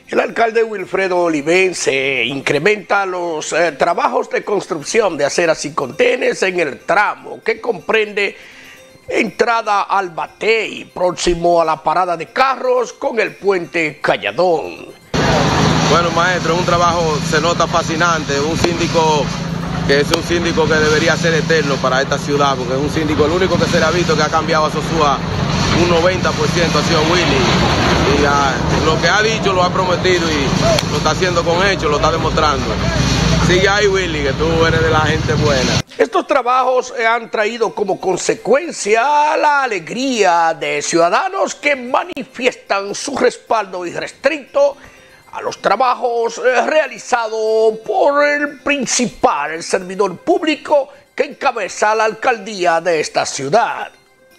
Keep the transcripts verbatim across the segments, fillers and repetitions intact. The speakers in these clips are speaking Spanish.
El alcalde Wilfredo Olivense incrementa los eh, trabajos de construcción de aceras y contenes en el tramo que comprende entrada al Batey, próximo a la parada de carros con el puente Calladón. Bueno, maestro, es un trabajo, se nota fascinante, un síndico que es un síndico que debería ser eterno para esta ciudad, porque es un síndico, el único que se le ha visto que ha cambiado a Sosúa un noventa por ciento ha sido Willy. Y uh, lo que ha dicho lo ha prometido y lo está haciendo con hechos, lo está demostrando. Sigue ahí, Willy, que tú eres de la gente buena. Estos trabajos han traído como consecuencia la alegría de ciudadanos que manifiestan su respaldo irrestricto a los trabajos realizados por el principal servidor público que encabeza la alcaldía de esta ciudad.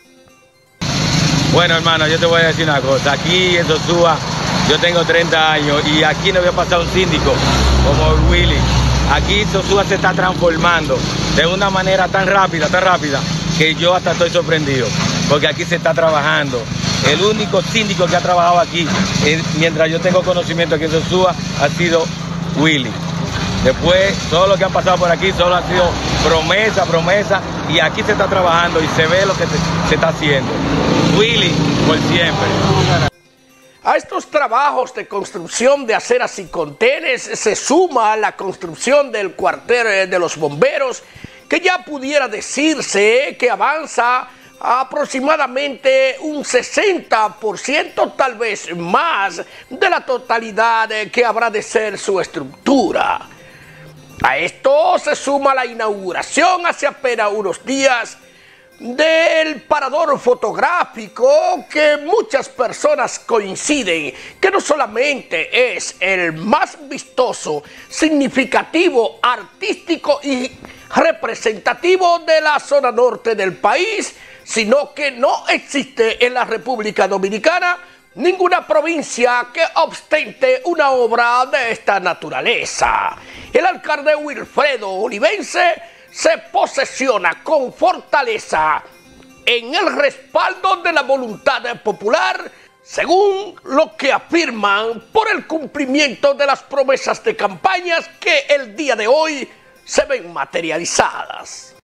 Bueno, hermano, yo te voy a decir una cosa. Aquí en Sosúa yo tengo treinta años y aquí no había pasado un síndico como Willy. Aquí Sosúa se está transformando de una manera tan rápida, tan rápida, que yo hasta estoy sorprendido, porque aquí se está trabajando. El único síndico que ha trabajado aquí, eh, mientras yo tengo conocimiento aquí en Sosúa, ha sido Willy. Después, todo lo que ha pasado por aquí solo ha sido promesa, promesa, y aquí se está trabajando y se ve lo que se, se está haciendo. Willy, por siempre. A estos trabajos de construcción de aceras y contenes se suma la construcción del cuartel de los bomberos, que ya pudiera decirse que avanza aproximadamente un sesenta por ciento, tal vez más, de la totalidad que habrá de ser su estructura. A esto se suma la inauguración hace apenas unos días del parador fotográfico, que muchas personas coinciden que no solamente es el más vistoso, significativo, artístico y representativo de la zona norte del país, sino que no existe en la República Dominicana ninguna provincia que ostente una obra de esta naturaleza. El alcalde Wilfredo Olivense se posesiona con fortaleza en el respaldo de la voluntad popular, según lo que afirman, por el cumplimiento de las promesas de campañas que el día de hoy se ven materializadas.